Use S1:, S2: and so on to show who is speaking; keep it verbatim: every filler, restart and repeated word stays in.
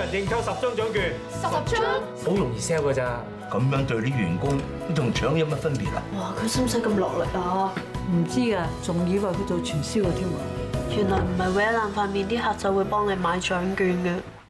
S1: 人認購十張獎券，
S2: 十張，
S3: 好容易 sell 㗎咋。
S4: 咁樣對啲員工，同搶有乜分別啊？
S2: 哇！佢使唔使咁落力啊？
S5: 唔知㗎，仲以為佢做傳銷嘅添喎。
S2: 原來唔係搲爛塊面啲客就會幫你買獎券嘅。